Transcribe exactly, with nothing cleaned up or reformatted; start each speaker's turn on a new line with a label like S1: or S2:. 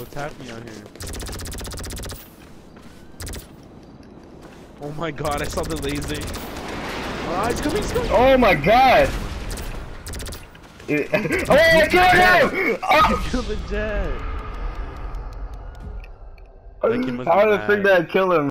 S1: What's happening out here? Oh my god, I saw the laser. Oh, it's coming, it's coming.
S2: Oh my god! It, oh, I killed him! Oh!
S1: Kill the jet.
S2: How did the freak that kill him?